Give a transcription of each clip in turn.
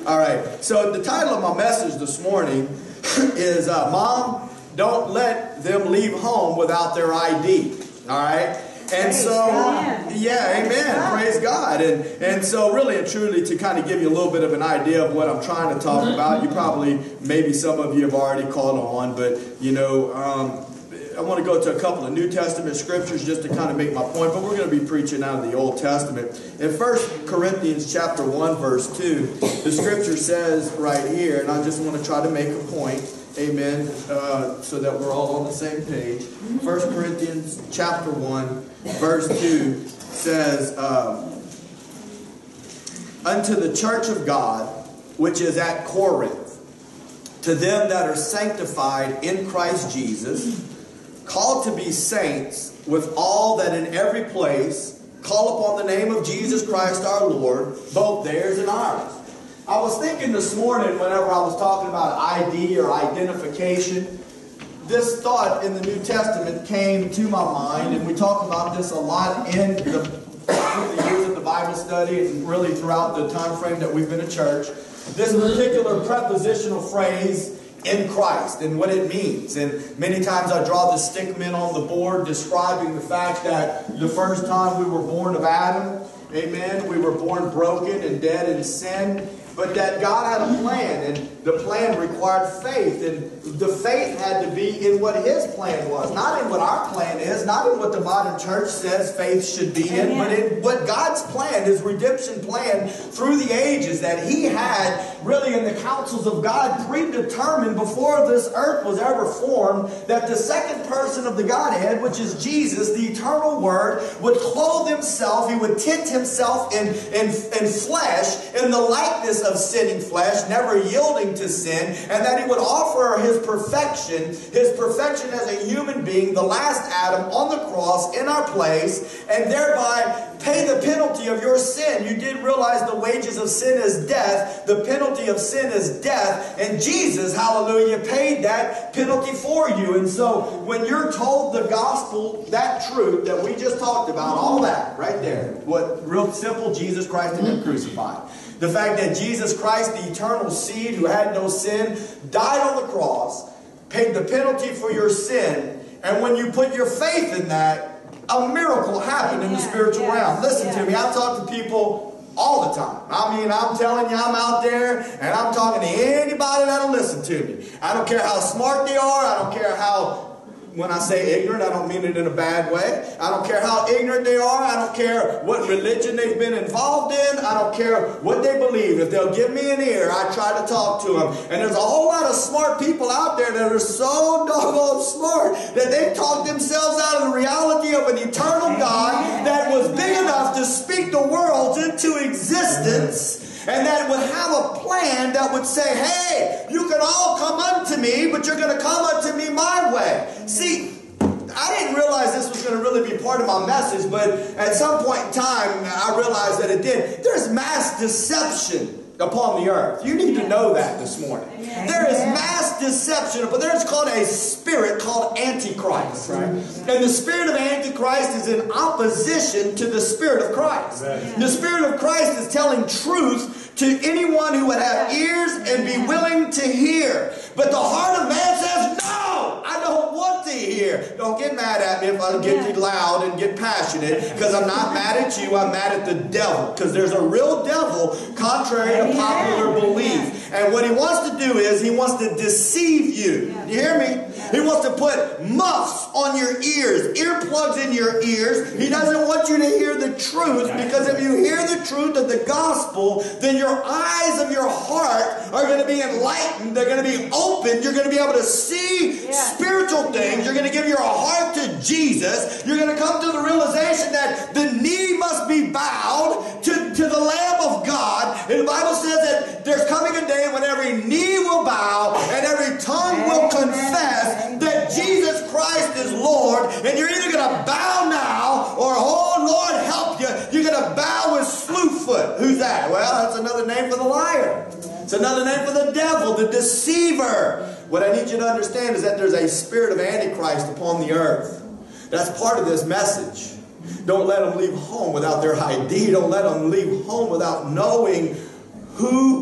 All right. So the title of my message this morning is Mom, Don't Let Them Leave Home Without Their ID. All right. And Praise so, God. yeah, amen. Praise God. And so really and truly to kind of give you a little bit of an idea of what I'm trying to talk about, you probably, maybe some of you have already caught on, but, you know, I want to go to a couple of New Testament scriptures just to kind of make my point, but we're going to be preaching out of the Old Testament. In 1 Corinthians chapter 1, verse 2, the scripture says right here, and I just want to try to make a point, amen, so that we're all on the same page. 1 Corinthians chapter 1, verse 2 says, Unto the church of God, which is at Corinth, to them that are sanctified in Christ Jesus, called to be saints, with all that in every place call upon the name of Jesus Christ our Lord, both theirs and ours. I was thinking this morning, whenever I was talking about ID or identification, this thought in the New Testament came to my mind, and we talk about this a lot in through the years of the Bible study and really throughout the time frame that we've been in church. This particular prepositional phrase, in Christ, and what it means. And many times I draw the stickmen on the board describing the fact that the first time we were born of Adam, amen, we were born broken and dead in sin, but that God had a plan, and the plan required faith, and the faith had to be in what His plan was, not in what our plan is, not in what the modern church says faith should be in, but in what God's plan, His redemption plan through the ages that He had really in the counsels of God predetermined before this earth was ever formed, that the second person of the Godhead, which is Jesus, the eternal Word, would clothe Himself, He would tint Himself in flesh, in the likeness of sinning flesh, never yielding to sin, and that He would offer His perfection as a human being, the last Adam on the cross in our place, and thereby pay the penalty of your sin. You did realize the wages of sin is death, the penalty of sin is death, and Jesus, hallelujah, paid that penalty for you. And so when you're told the gospel, that truth that we just talked about, all that right there, what real simple, Jesus Christ and Him crucified. The fact that Jesus Christ, the eternal seed who had no sin, died on the cross, paid the penalty for your sin, and when you put your faith in that, a miracle happened in the spiritual realm. Listen to me, I talk to people all the time. I mean, I'm telling you, I'm out there, and I'm talking to anybody that'll listen to me. I don't care how smart they are, I don't care how, when I say ignorant, I don't mean it in a bad way. I don't care how ignorant they are. I don't care what religion they've been involved in. I don't care what they believe. If they'll give me an ear, I try to talk to them. And there's a whole lot of smart people out there that are so doggone smart that they talk themselves out of the reality of an eternal God that was big enough to speak the world into existence. And that would have a plan that would say, hey, you can all come unto me, but you're going to come unto me my way. See, I didn't realize this was going to really be part of my message, but at some point in time, I realized that it did. There's mass deception upon the earth. You need to know that this morning. There is mass deception, but there's called a spirit called Antichrist. Right? And the spirit of Antichrist is in opposition to the spirit of Christ. The spirit of Christ is telling truth to anyone who would have ears and be willing to hear. But the heart of man says, no, I don't want to hear. Don't get mad at me if I get too loud and get passionate, because I'm not mad at you, I'm mad at the devil. Because there's a real devil contrary to popular belief. And what he wants to do is he wants to deceive you. You hear me? He wants to put muffs on your ears, earplugs in your ears. He doesn't want you to hear the truth, because if you hear the truth of the gospel, then your eyes of your heart are going to be enlightened. They're going to be open. You're going to be able to see spiritual things. You're going to give your heart to Jesus. You're going to come to the realization that the knee must be bowed to the Lamb of God. And the Bible says that there's coming a day when every knee will bow and every tongue will confess that Jesus Christ is Lord. And you're either going to bow now or, oh, Lord, help you. You're going to bow with Slewfoot. Who's that? Well, that's another name for the liar. It's another name for the devil, the deceiver. What I need you to understand is that there's a spirit of Antichrist upon the earth. That's part of this message. Don't let them leave home without their ID. Don't let them leave home without knowing who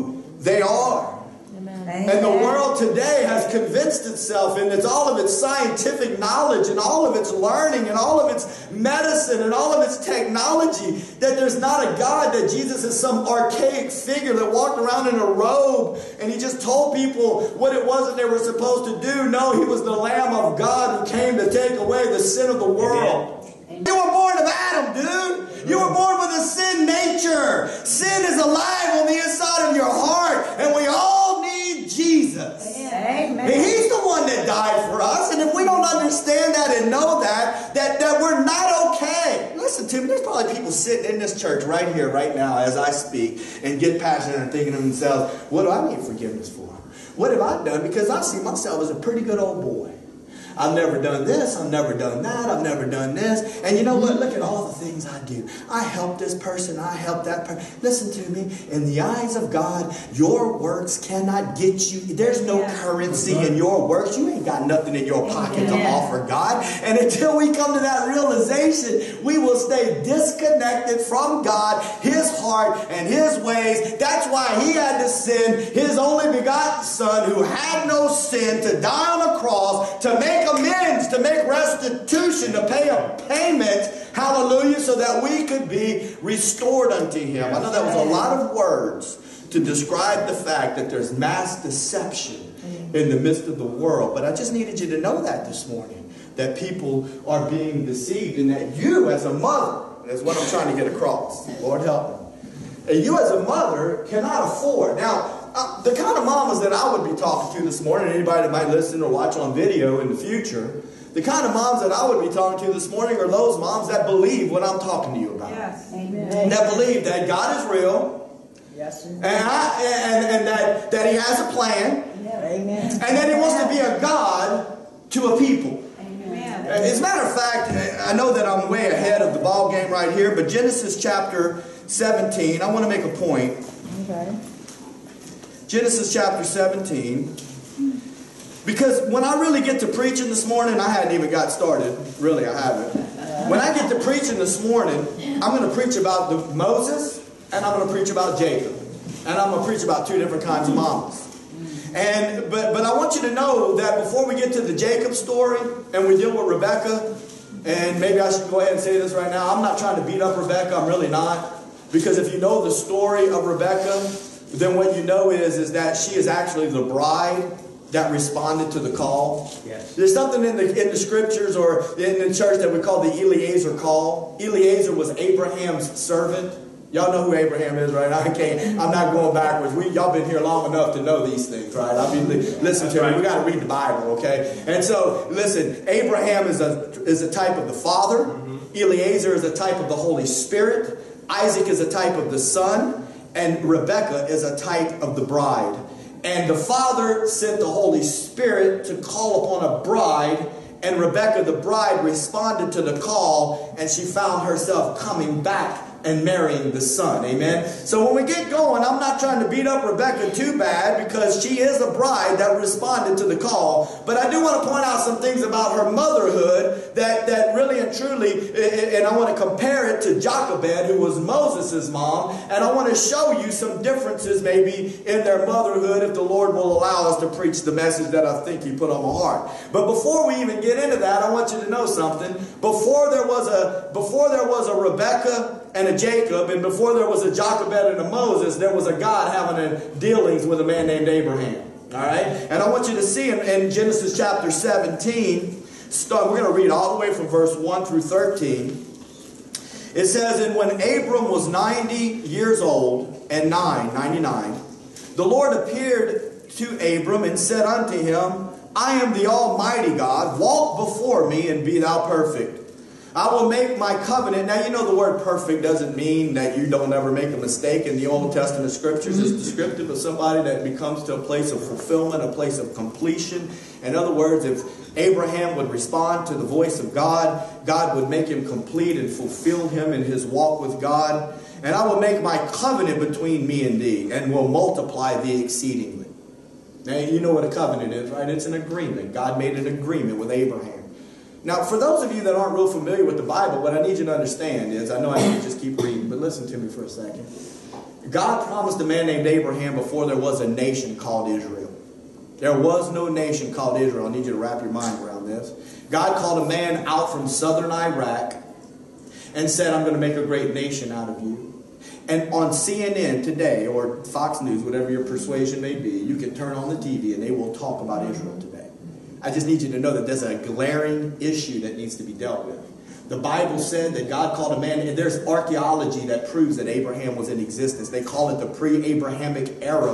They are. Amen. And the world today has convinced itself, in all of its scientific knowledge and all of its learning and all of its medicine and all of its technology, that there's not a God, that Jesus is some archaic figure that walked around in a robe and he just told people what it was that they were supposed to do. No, he was the Lamb of God who came to take away the sin of the world. Amen. You were born of Adam, dude. You were born with a sin nature. Sin is alive on the inside of your heart, and we all need Jesus. Amen. He's the one that died for us, and if we don't understand that and know that we're not okay. Listen to me, there's probably people sitting in this church right here, right now, as I speak, and get passionate and thinking to themselves, what do I need forgiveness for? What have I done? Because I see myself as a pretty good old boy. I've never done this, I've never done that, I've never done this. And you know what? Look at all the things I do. I help this person, I help that person. Listen to me. In the eyes of God, your works cannot get you. There's no currency in your works. You ain't got nothing in your pocket to offer God. And until we come to that realization, we will stay disconnected from God, His heart, and His ways. That's why He had to send His only begotten Son, who had no sin, to die on a cross, to make amends, to make restitution, to pay a payment, hallelujah, so that we could be restored unto Him. I know that was a lot of words to describe the fact that there's mass deception in the midst of the world, but I just needed you to know that this morning, that people are being deceived, and that you as a mother, that's what I'm trying to get across, Lord help me, and you as a mother cannot afford. Now, the kind of mamas that I would be talking to this morning, anybody that might listen or watch on video in the future, the kind of moms that I would be talking to this morning are those moms that believe what I'm talking to you about. Yes. Amen. That believe that God is real. Yes. And that He has a plan. Amen. And that He wants to be a God to a people. Amen. As a matter of fact, I know that I'm way ahead of the ball game right here, but Genesis chapter 17, I want to make a point. Okay. Genesis chapter 17. Because when I really get to preaching this morning, I hadn't even got started. Really, I haven't. When I get to preaching this morning, I'm going to preach about Moses, and I'm going to preach about Jacob. And I'm going to preach about two different kinds of mamas. But I want you to know that before we get to the Jacob story, and we deal with Rebekah, and maybe I should go ahead and say this right now, I'm not trying to beat up Rebekah, I'm really not. Because if you know the story of Rebekah, then what you know is that she is actually the bride that responded to the call. Yes. There's something in the scriptures or in the church that we call the Eliezer call. Eliezer was Abraham's servant. Y'all know who Abraham is, right? I'm not going backwards. Y'all been here long enough to know these things, right? I mean, listen to me. We got to read the Bible, okay? And so, listen, Abraham is a type of the Father. Eliezer is a type of the Holy Spirit. Isaac is a type of the Son. And Rebekah is a type of the bride. And the Father sent the Holy Spirit to call upon a bride. And Rebekah, the bride, responded to the call. And she found herself coming back and marrying the Son. Amen. So when we get going, I'm not trying to beat up Rebekah too bad, because she is a bride that responded to the call. But I do want to point out some things about her motherhood that really and truly, and I want to compare it to Jochebed, who was Moses' mom. And I want to show you some differences maybe in their motherhood, if the Lord will allow us to preach the message that I think He put on my heart. But before we even get into that, I want you to know something. Before there was a Rebekah and a Jacob, and before there was a Jochebed and a Moses, there was a God having dealings with a man named Abraham. All right? And I want you to see in Genesis chapter 17, we're going to read all the way from verse 1 through 13. It says, "And when Abram was 90 years old, and 99, the Lord appeared to Abram and said unto him, I am the Almighty God, walk before me and be thou perfect. I will make my covenant." Now, you know the word perfect doesn't mean that you don't ever make a mistake. In the Old Testament scriptures, it's descriptive of somebody that becomes to a place of fulfillment, a place of completion. In other words, if Abraham would respond to the voice of God, God would make him complete and fulfill him in his walk with God. "And I will make my covenant between me and thee, and will multiply thee exceedingly." Now, you know what a covenant is, right? It's an agreement. God made an agreement with Abraham. Now, for those of you that aren't real familiar with the Bible, what I need you to understand is, I know I need to just keep reading, but listen to me for a second. God promised a man named Abraham before there was a nation called Israel. There was no nation called Israel. I need you to wrap your mind around this. God called a man out from southern Iraq and said, I'm going to make a great nation out of you. And on CNN today, or Fox News, whatever your persuasion may be, you can turn on the TV and they will talk about Israel today. I just need you to know that there's a glaring issue that needs to be dealt with. The Bible said that God called a man, and there's archaeology that proves that Abraham was in existence. They call it the pre-Abrahamic era.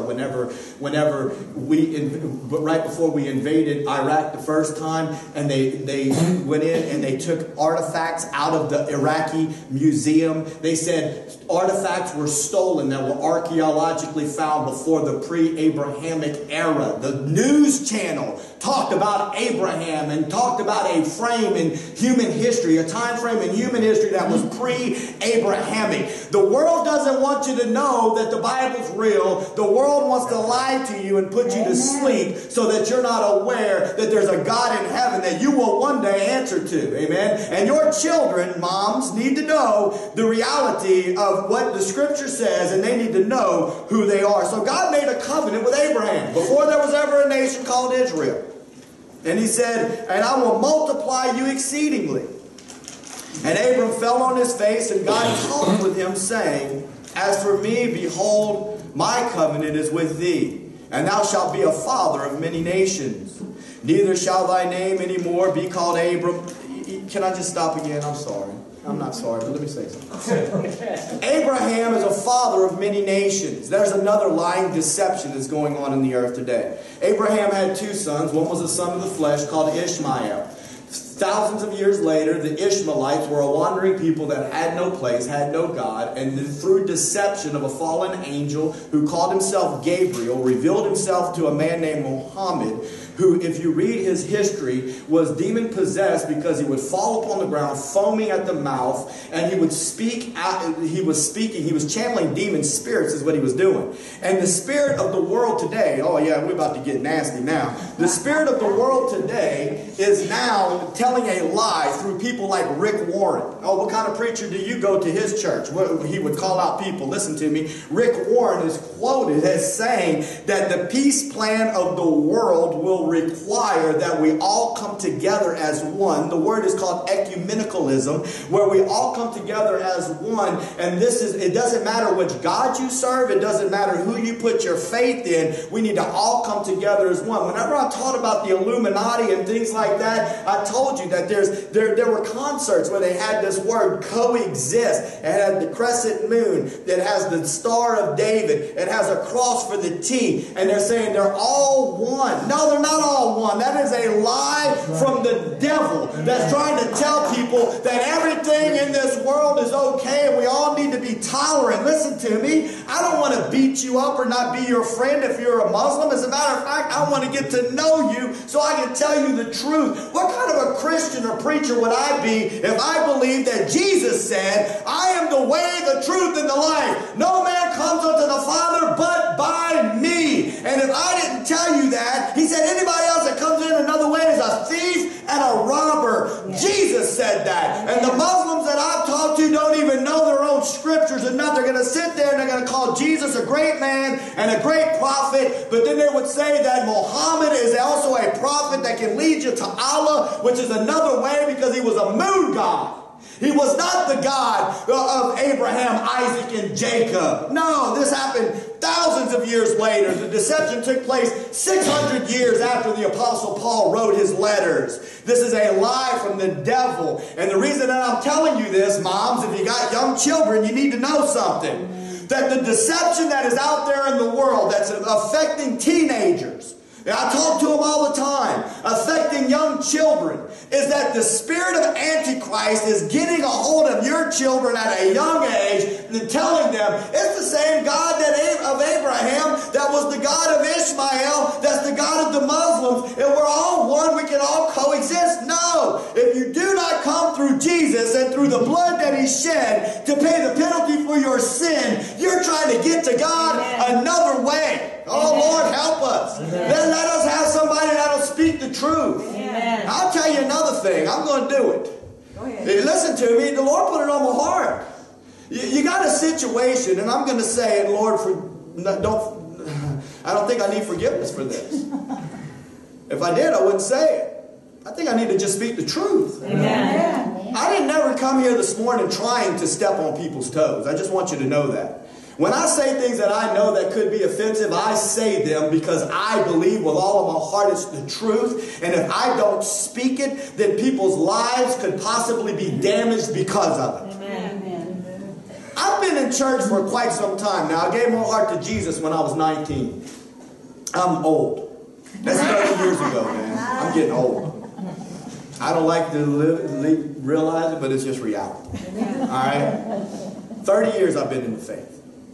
Right before we invaded Iraq the first time, and they went in and they took artifacts out of the Iraqi museum. They said artifacts were stolen that were archaeologically found before the pre-Abrahamic era. The news channel talked about Abraham and talked about a frame in human history, a time frame in human history that was pre-Abrahamic. The world doesn't want you to know that the Bible's real. The world wants to lie to you and put you to sleep so that you're not aware that there's a God in heaven that you will one day answer to. Amen. And your children, moms, need to know the reality of what the scripture says, and they need to know who they are. So God made a covenant with Abraham before there was ever a nation called Israel. And he said, and I will multiply you exceedingly. And Abram fell on his face, and God talked with him, saying, as for me, behold, my covenant is with thee, and thou shalt be a father of many nations. Neither shall thy name any more be called Abram. Can I just stop again? I'm sorry. I'm not sorry, but let me say something. Abraham is a father of many nations. There's another lying deception that's going on in the earth today. Abraham had two sons. One was a son of the flesh called Ishmael. Thousands of years later, the Ishmaelites were a wandering people that had no place, had no God, and through deception of a fallen angel who called himself Gabriel, revealed himself to a man named Muhammad, who, if you read his history, was demon-possessed because he would fall upon the ground, foaming at the mouth, and he would speak out. He was channeling demon spirits is what he was doing. And the spirit of the world today, oh yeah, we're about to get nasty now. The spirit of the world today is now telling a lie through people like Rick Warren. Oh, what kind of preacher do you go to his church? He would call out people. Listen to me. Rick Warren is quoted as saying that the peace plan of the world will require that we all come together as one. The word is called ecumenicalism, where we all come together as one. And it doesn't matter which God you serve. It doesn't matter who you put your faith in. We need to all come together as one. Whenever I taught about the Illuminati and things like that, I told you that there were concerts where they had this word coexist. It had the crescent moon. It has the Star of David. It has a cross for the T. And they're saying they're all one. No, they're not all one. That is a lie from the devil that's trying to tell people that everything in this world is okay and we all need to be tolerant. Listen to me. I don't want to beat you up or not be your friend if you're a Muslim. As a matter of fact, I want to get to know you so I can tell you the truth. What kind of a Christian or preacher would I be if I believed that Jesus said, I am the way, the truth, and the life. No man comes unto the Father but by me. And if I didn't tell you that, he said anybody else that comes in another way is a thief and a robber. Yes. Jesus said that. And the Muslims that I've talked to don't even know their own scriptures enough. They're going to sit there and they're going to call Jesus a great man and a great prophet, but then they would say that Muhammad is also a prophet that can lead you to Allah, which is another way because he was a moon god. He was not the God of Abraham, Isaac, and Jacob. No, this happened thousands of years later. The deception took place 600 years after the Apostle Paul wrote his letters. This is a lie from the devil. And the reason that I'm telling you this, moms, if you got young children, you need to know something. That the deception that is out there in the world that's affecting teenagers, I talk to them all the time, affecting young children, is that the spirit of Antichrist is getting a hold of your children at a young age and telling them it's the same God of Abraham that was the God of Ishmael, that's the God of the Muslims, and we're all one, we can all coexist. No, if you do not come through Jesus and through the blood that he shed to pay the penalty for your sin, you're trying to get to God another way. Oh, Lord, help us. Then let us have somebody that'll speak the truth. Amen. I'll tell you another thing. I'm going to do it. Go ahead. Listen to me. The Lord put it on my heart. You got a situation, and I'm going to say, Lord, I don't think I need forgiveness for this. If I did, I wouldn't say it. I think I need to just speak the truth. Amen. I didn't never come here this morning trying to step on people's toes. I just want you to know that. When I say things that I know that could be offensive, I say them because I believe with all of my heart it's the truth. And if I don't speak it, then people's lives could possibly be damaged because of it. Amen. I've been in church for quite some time now. I gave my heart to Jesus when I was 19. I'm old. That's 30 years ago, man. I'm getting old. I don't like to realize it, but it's just reality. All right? 30 years I've been in the faith.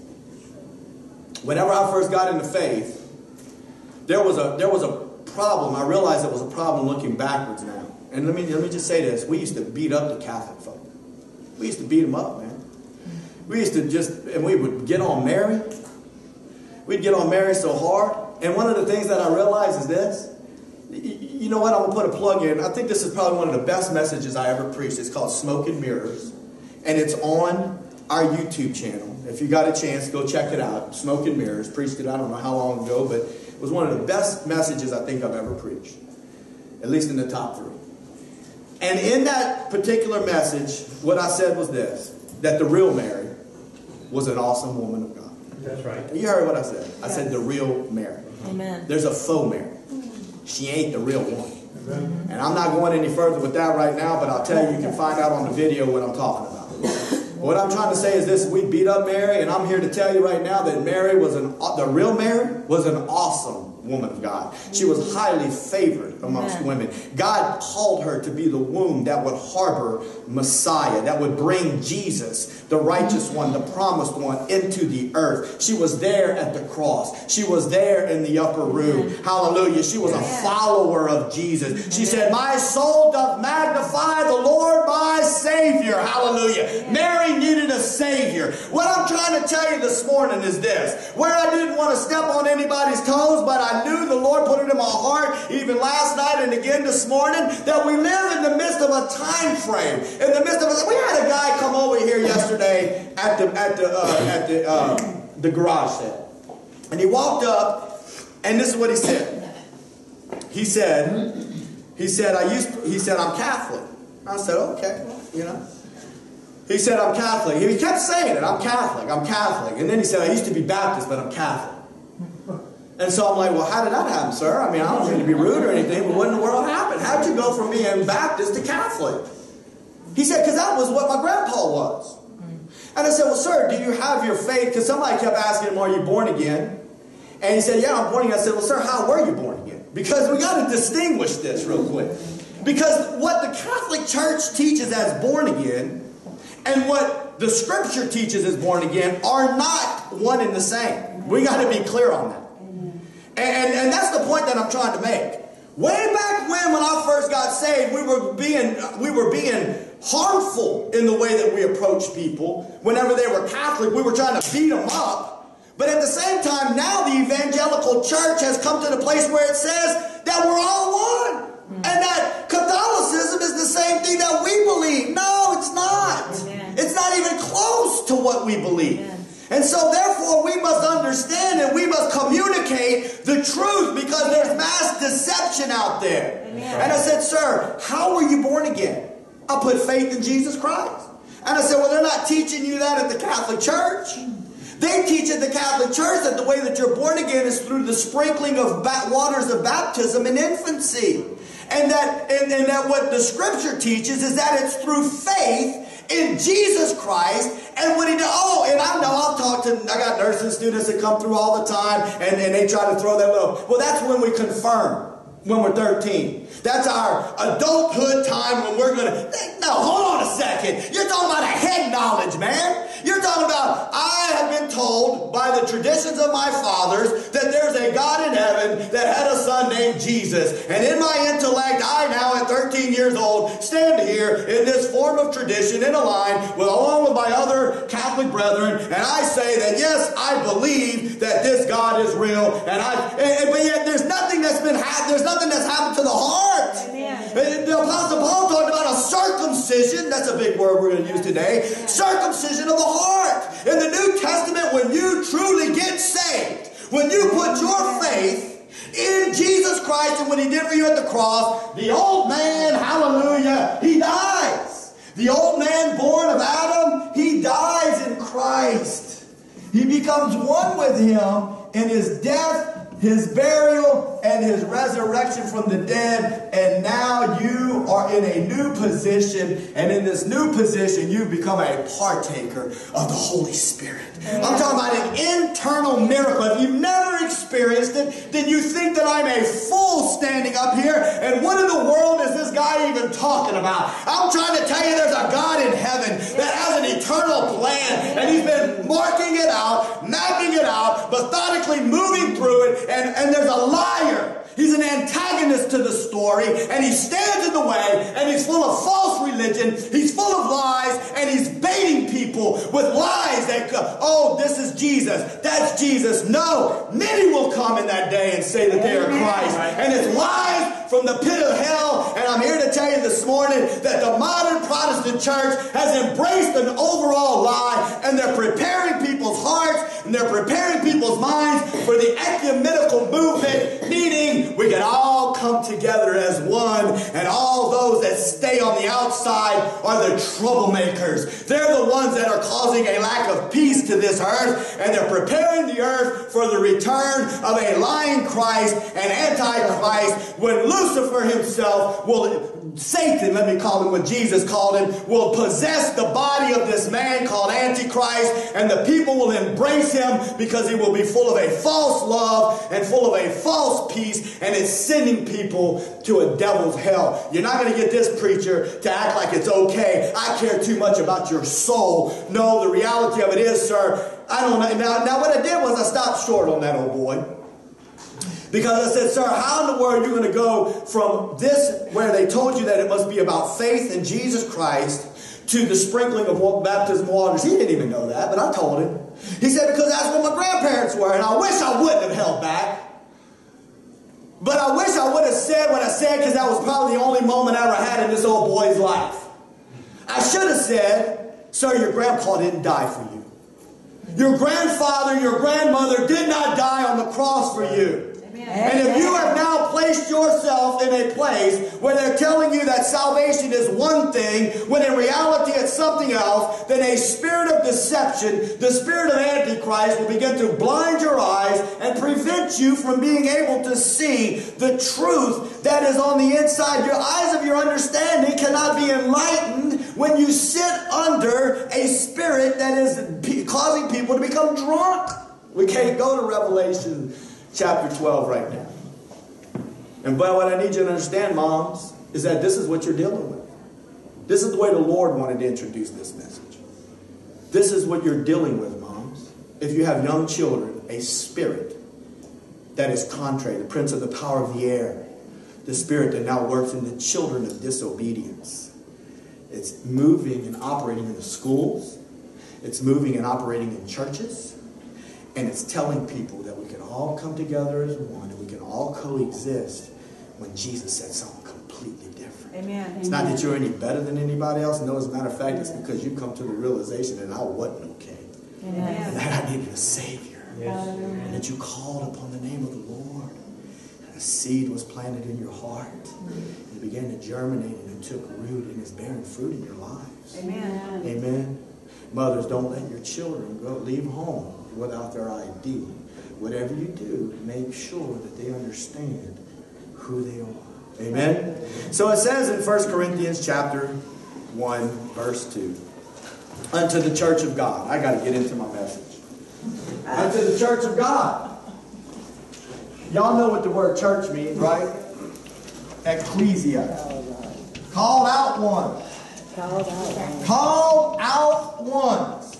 Whenever I first got into faith, there was a problem. I realized it was a problem looking backwards now. And let me just say this. We used to beat up the Catholic folk. We used to beat them up, man. We used to and we would get on Mary. We'd get on Mary so hard. And one of the things that I realized is this. You know what? I'm going to put a plug in. I think this is probably one of the best messages I ever preached. It's called Smoke and Mirrors. And it's on our YouTube channel. If you got a chance, go check it out. Smoke and Mirrors. Preached it I don't know how long ago, but it was one of the best messages I think I've ever preached. At least in the top 3. And in that particular message, what I said was this. That the real Mary was an awesome woman of God. That's right. You heard what I said. I said the real Mary. Amen. There's a faux Mary. She ain't the real one. And I'm not going any further with that right now, but I'll tell you, you can find out on the video what I'm talking about. What I'm trying to say is this: we beat up Mary, and I'm here to tell you right now that the real Mary was an awesome woman of God. She was highly favored amongst women. God called her to be the womb that would harbor Messiah, that would bring Jesus, the righteous one, the promised one, into the earth. She was there at the cross. She was there in the upper room. Hallelujah. She was a follower of Jesus. She said, "My soul doth magnify the Lord my Savior." Hallelujah. Mary needed a Savior. What I'm trying to tell you this morning is this: where I didn't want to step on anybody's toes, but I knew the Lord put it in my heart, even last night and again this morning, that we live in the midst of a time frame. In the midst of we had a guy come over here yesterday at the garage sale, and he walked up, and this is what he said. He said, "I'm Catholic." I said, "Okay, well, you know." He said, "I'm Catholic." He kept saying it, "I'm Catholic, I'm Catholic." And then he said, "I used to be Baptist, but I'm Catholic." And so I'm like, "Well, how did that happen, sir? I mean, I don't mean to be rude or anything, but what in the world happened? How'd you go from being Baptist to Catholic?" He said, "Because that was what my grandpa was." And I said, "Well, sir, do you have your faith?" Because somebody kept asking him, "Are you born again?" And he said, "Yeah, I'm born again." I said, "Well, sir, how were you born again?" Because we got to distinguish this real quick. Because what the Catholic Church teaches as born again and what the Scripture teaches as born again are not one and the same. We got to be clear on that. And that's the point that I'm trying to make. Way back when I first got saved, we were being harmful in the way that we approached people. Whenever they were Catholic, we were trying to beat them up. But at the same time, now the evangelical church has come to the place where it says that we're all one. And that Catholicism is the same thing that we believe. No, it's not. Amen. It's not even close to what we believe. Amen. And so therefore we must understand and we must communicate the truth, because there's mass deception out there. Amen. And I said, "Sir, how were you born again?" "I put faith in Jesus Christ." And I said, "Well, they're not teaching you that at the Catholic Church. They teach at the Catholic Church that the way that you're born again is through the sprinkling of waters of baptism in infancy. And that what the Scripture teaches is that it's through faith in Jesus Christ and what He did." Oh, and I know I got nursing students that come through all the time, and they try to throw that little. Well, that's when we confirm, when we're 13. That's our adulthood time when we're going to... No, hold on a second. You're talking about a head knowledge, man. You're talking about, I have been told by the traditions of my fathers that there's a God in heaven that had a son named Jesus. And in my intellect, I now at 13 years old stand here in this form of tradition in a line along with my other Catholic brethren, and I say that yes, I believe that this God is real, but yet there's nothing that's happened to the heart. Amen. The Apostle Paul talked about a circumcision circumcision, that's a big word we're going to use today, circumcision of the heart. In the New Testament, when you truly get saved, when you put your faith in Jesus Christ and what He did for you at the cross, the old man, hallelujah, he dies. The old man born of Adam, he dies in Christ. He becomes one with Him in His death, His burial, and His resurrection from the dead. And now you are in a new position. And in this new position, you've become a partaker of the Holy Spirit. I'm talking about an internal miracle. If you've never experienced it, then you think that I'm a fool standing up here. And what in the world is this guy even talking about? I'm trying to tell you there's a God in heaven that has an eternal plan. And He's been marking it out, mapping it out, methodically moving through it. And there's a liar. He's an antagonist to the story, and he stands in the way, and he's full of false religion, he's full of lies, and he's baiting people with lies that, oh, this is Jesus, that's Jesus. No, many will come in that day and say that they are Christ, and it's lies from the pit of hell. And I'm here to tell you this morning that the modern Protestant church has embraced an overall lie, and they're preparing people's hearts, and they're preparing people's minds for the ecumenical movement, meaning we can all come together as one, and all those that stay on the outside are the troublemakers. They're the ones that are causing a lack of peace to this earth, and they're preparing the earth for the return of a lying Christ, an antichrist, when Lucifer himself will, Satan, let me call him what Jesus called him, will possess the body of this man called Antichrist, and the people will embrace him because he will be full of a false love and full of a false peace, and it's sending people to a devil's hell. You're not going to get this preacher to act like it's okay. I care too much about your soul. No, the reality of it is, sir, I don't know. Now what I did was I stopped short on that old boy. Because I said, sir, how in the world are you going to go from this, where they told you that it must be about faith in Jesus Christ, to the sprinkling of baptism waters? He didn't even know that, but I told him. He said, because that's what my grandparents were, and I wish I wouldn't have held back. But I wish I would have said what I said, because that was probably the only moment I ever had in this old boy's life. I should have said, sir, your grandpa didn't die for you. Your grandfather, your grandmother did not die on the cross for you. And if you have now placed yourself in a place where they're telling you that salvation is one thing, when in reality it's something else, then a spirit of deception, the spirit of Antichrist, will begin to blind your eyes and prevent you from being able to see the truth that is on the inside. Your eyes of your understanding cannot be enlightened when you sit under a spirit that is causing people to become drunk. We can't go to Revelation chapter 12 right now. And but what I need you to understand, moms, is that this is what you're dealing with. This is the way the Lord wanted to introduce this message. This is what you're dealing with, moms. If you have young children, a spirit that is contrary, the prince of the power of the air, the spirit that now works in the children of disobedience. It's moving and operating in the schools. It's moving and operating in churches. And it's telling people that we can all come together as one and we can all coexist, when Jesus said something completely different. Amen. It's not that you're any better than anybody else. No, as a matter of fact, it's because you come to the realization that I wasn't okay. Amen. And that I needed a Savior. Yes. And that you called upon the name of the Lord. And a seed was planted in your heart. And it began to germinate and it took root and is bearing fruit in your lives. Amen. Amen. Mothers, don't let your children leave home without their ID. Whatever you do, make sure that they understand who they are. Amen? So it says in 1 Corinthians chapter 1, verse 2. Unto the church of God. I got to get into my message. Unto the church of God. Y'all know what the word church means, right? Ecclesia. Called out one. Called out ones.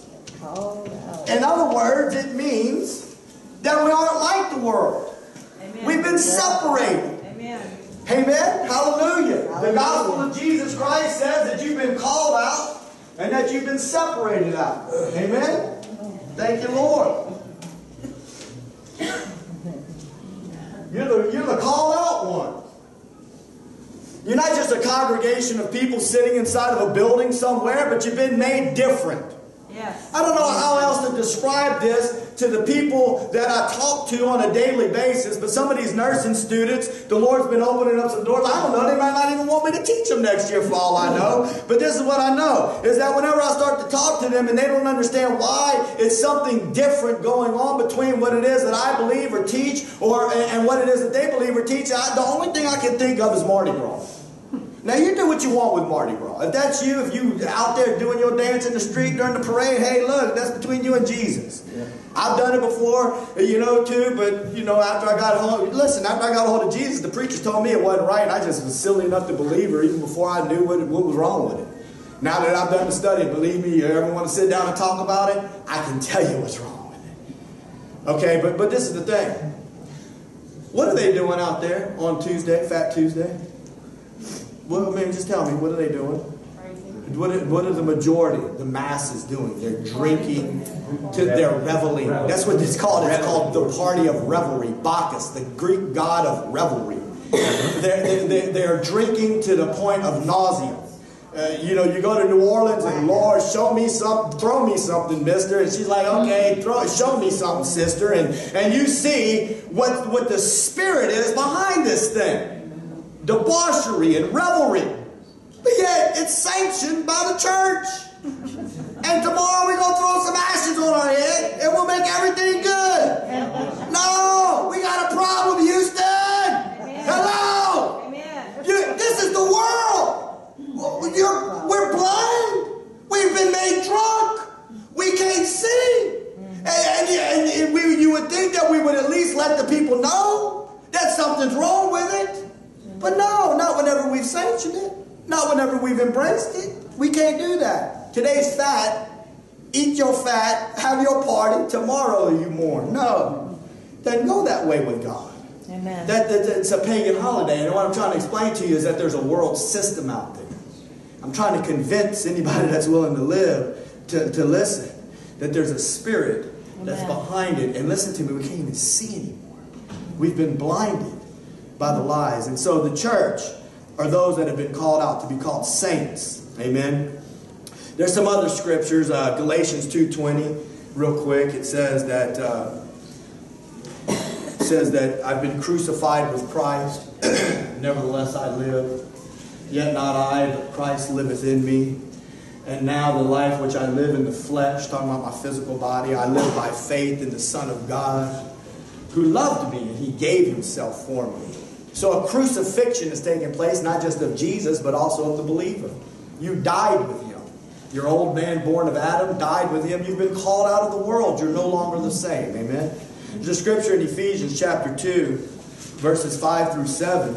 In other words, it means that we aren't like the world. Amen. We've been separated. Amen. Amen. Hallelujah. The gospel of Jesus Christ says that you've been called out and that you've been separated out. Amen. Thank you, Lord. You're the called out one. You're not just a congregation of people sitting inside of a building somewhere, but you've been made different. Yes. I don't know how else to describe this to the people that I talk to on a daily basis, but some of these nursing students, the Lord's been opening up some doors. I don't know, they might not even want me to teach them next year for all I know. But this is what I know, is that whenever I start to talk to them and they don't understand why it's something different going on between what it is that I believe or teach and what it is that they believe or teach, the only thing I can think of is Mardi Gras. Now, you do what you want with Mardi Gras. If that's you, if you out there doing your dance in the street during the parade, hey, look, that's between you and Jesus. Yeah. I've done it before, too, but, after I got a hold of Jesus, the preacher told me it wasn't right, and I just was silly enough to believe her even before I knew what was wrong with it. Now that I've done the study, believe me, you ever want to sit down and talk about it, I can tell you what's wrong with it. Okay, but this is the thing. What are they doing out there on Tuesday, Fat Tuesday? Well, just tell me, what are they doing? What are the majority, the masses doing? They're drinking, they're reveling. That's what it's called. It's called the party of revelry. Bacchus, the Greek god of revelry. They're drinking to the point of nausea. You go to New Orleans and, Lord, show me something, throw me something, mister. And she's like, okay, show me something, sister. And you see what the spirit is behind this thing. Debauchery and revelry. But yet, it's sanctioned by the church. And tomorrow we're going to throw some ashes on our head and we'll make everything good. No, we got a problem, Houston. Amen. Hello. Amen. This is the world. We're blind. We've been made drunk. We can't see. And you would think that we would at least let the people know that something's wrong with it. But no, not whenever we've sanctioned it. Not whenever we've embraced it. We can't do that. Today's fat. Eat your fat. Have your party. Tomorrow you mourn. No. Doesn't go that way with God. Amen. It's a pagan holiday. And what I'm trying to explain to you is that there's a world system out there. I'm trying to convince anybody that's willing to live to listen. That there's a spirit that's behind it. And listen to me, we can't even see anymore. We've been blinded by the lies. And so the church are those that have been called out to be called saints. Amen. There's some other scriptures. Galatians 2:20, real quick. It says that I've been crucified with Christ. Nevertheless I live. Yet not I, but Christ liveth in me. And now the life which I live in the flesh, talking about my physical body, I live by faith in the Son of God, who loved me, and He gave Himself for me. So a crucifixion is taking place, not just of Jesus, but also of the believer. You died with Him. Your old man born of Adam died with Him. You've been called out of the world. You're no longer the same. Amen. There's a scripture in Ephesians chapter 2, verses 5 through 7.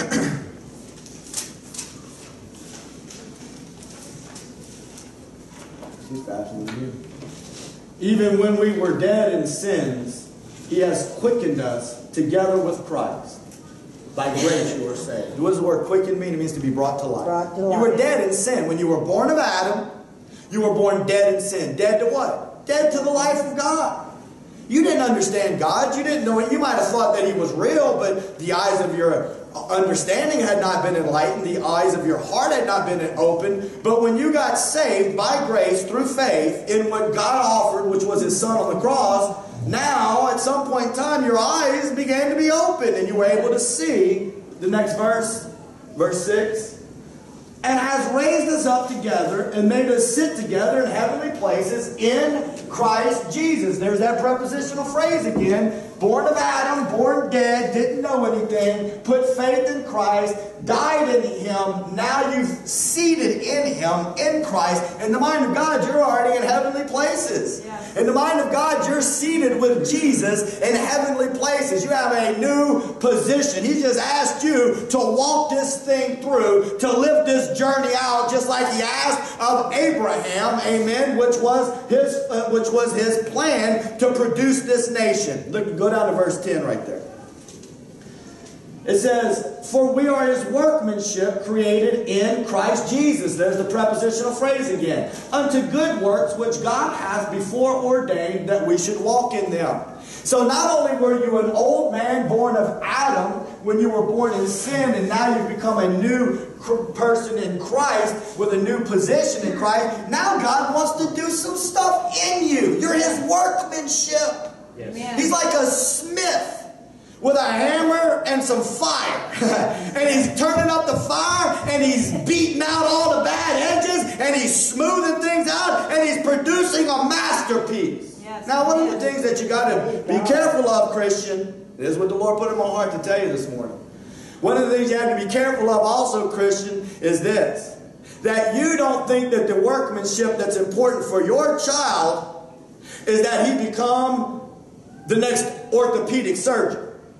Even when we were dead in sins, He has quickened us together with Christ. By grace you are saved. What does the word quicken mean? It means to be brought to life. You were dead in sin. When you were born of Adam, you were born dead in sin. Dead to what? Dead to the life of God. You didn't understand God. You didn't know it. You might have thought that He was real, but the eyes of your understanding had not been enlightened. The eyes of your heart had not been opened. But when you got saved by grace through faith in what God offered, which was His Son on the cross, now, at some point in time, your eyes began to be open and you were able to see the next verse, verse 6. And has raised us up together and made us sit together in heavenly places in Christ Jesus. There's that prepositional phrase again. Born of Adam, born dead, didn't know anything, put faith in Christ, died in Him. Now you've seated in Him, in Christ. In the mind of God, you're already in heavenly places. Yes. In the mind of God, you're seated with Jesus in heavenly places. You have a new position. He just asked you to walk this thing through, to live this journey out, just like He asked of Abraham, amen, which was his plan to produce this nation. Look, go down to verse 10 right there. It says, for we are His workmanship created in Christ Jesus. There's the prepositional phrase again. Unto good works which God hath before ordained that we should walk in them. So not only were you an old man born of Adam when you were born in sin, and now you've become a new person in Christ with a new position in Christ, now God wants to do some stuff in you. You're His workmanship. Yes. He's like a smith with a hammer and some fire. And He's turning up the fire, and He's beating out all the bad edges, and He's smoothing things out, and He's producing a masterpiece. Yes. Now, one of the things that you got to be careful of, Christian, this is what the Lord put in my heart to tell you this morning. One of the things you have to be careful of also, Christian, is this. That you don't think that the workmanship that's important for your child is that he become the next orthopedic surgeon,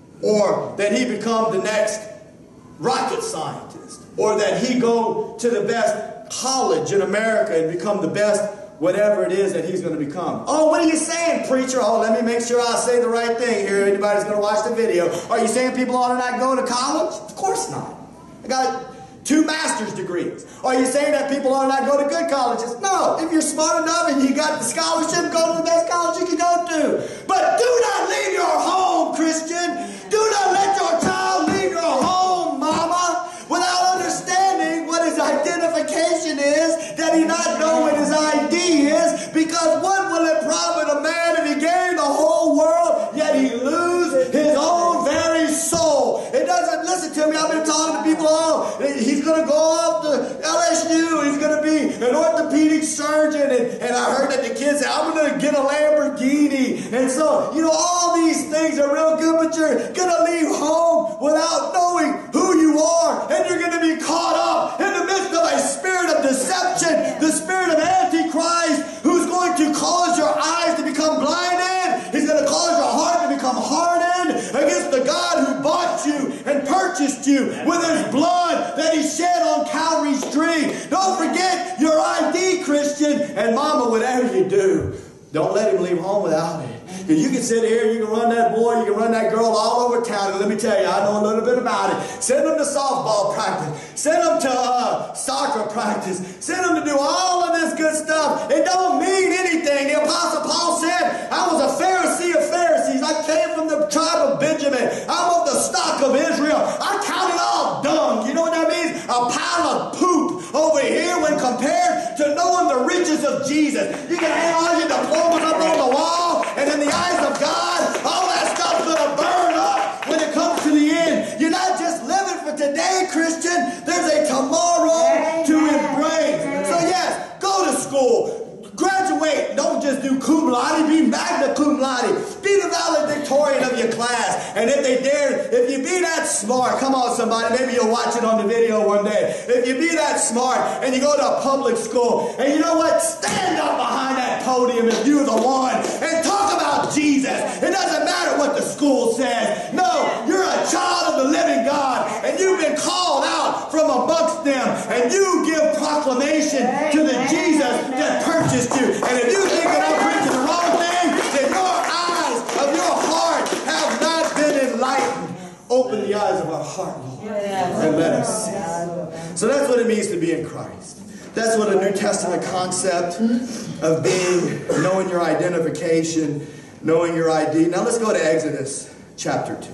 or that he become the next rocket scientist, or that he go to the best college in America and become the best whatever it is that he's going to become. Oh, what are you saying, preacher? Oh, let me make sure I say the right thing here. Anybody's going to watch the video. Are you saying people ought to not go to college? Of course not. I got 2 master's degrees. Are you saying that people ought to not go to good colleges? No. If you're smart enough and you got the scholarship, go to the best college you can go to. But do not leave your home, Christian. Do not let your child leave your home, mama, without understanding what his identification is, that he not know what his ID is, because what will it profit a man if he gain the whole world, yet he lose his own very soul? It doesn't, listen to me, I've been talking to people, oh, he's going to go off to LSU, he's going to be an orthopedic surgeon, and I heard that the kids say, I'm going to get a Lamborghini, and so, you know, all these things are real good, but you're going to leave home without knowing who you are, and you're going to be caught up in the midst of a spirit of deception, the spirit of Antichrist, who's going to cause your eyes to become blinded. He's going to cause your heart to become hardened against the God who bought you and purchased you with His blood that He shed on Calvary's tree. Don't forget your ID, Christian, and mama, whatever you do, don't let him leave home without it. Because you can sit here, you can run that boy, you can run that girl all over town. And let me tell you, I know a little bit about it. Send them to softball practice. Send them to soccer practice. Send them to do all of this good stuff. It don't mean anything. The Apostle Paul said, I was a Pharisee of Pharisees. I came from the tribe of Benjamin. I'm of the stock of Israel. I count it all dung. You know what that means? A pile of poop over here when compared to knowing the riches of Jesus. You can hang all your diplomas up on the wall, and in the eyes of God, all that stuff's going to burn up when it comes to the end. You're not just living for today, Christian. There's a tomorrow to embrace. So yes, go to school. Graduate. Don't just do cum laude. Be magna cum laude. Be the valedictorian of your class. And if they dare, if you be that smart, come on somebody, maybe you'll watch it on the video one day. If you be that smart and you go to a public school, and you know what? Stand up behind that podium if you're the one and talk about Jesus. It doesn't matter what the school says. No, you're a child of the living God, and you've been called out from amongst them, and you give proclamation to the Jesus that purchased you. And if you think that I'm preaching the wrong thing, then your eyes of your heart have not been enlightened. Open the eyes of our heart, Lord, and let us see. So that's what it means to be in Christ. That's what a New Testament concept of being, knowing your identification, knowing your ID. Now let's go to Exodus chapter 2.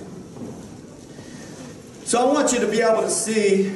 So I want you to be able to see,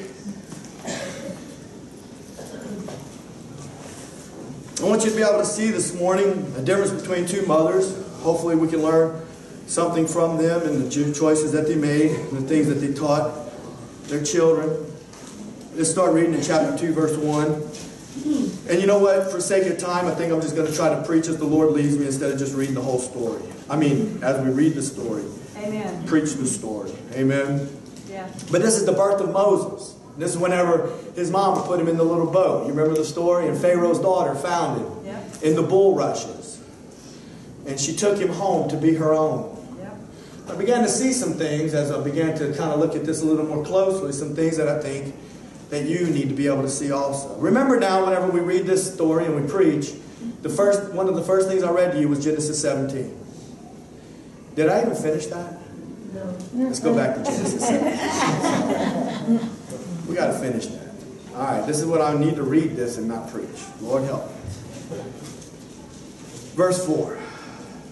this morning a difference between 2 mothers. Hopefully we can learn something from them and the choices that they made and the things that they taught their children. Let's start reading in chapter 2, verse 1. And you know what? For sake of time, I think I'm just going to try to preach as the Lord leads me instead of just reading the whole story. I mean, as we read the story, Amen. Preach the story. Amen? Yeah. But this is the birth of Moses. This is whenever his mom put him in the little boat. You remember the story? And Pharaoh's daughter found him in the bulrushes. And she took him home to be her own. I began to see some things as I began to kind of look at this a little more closely. Some things that I think that you need to be able to see also. Remember now, whenever we read this story and we preach, one of the first things I read to you was Genesis 17. Did I even finish that? No. Let's go back to Genesis 17. We got to finish that. All right, this is what I need to read this and not preach. Lord help me. Verse 4.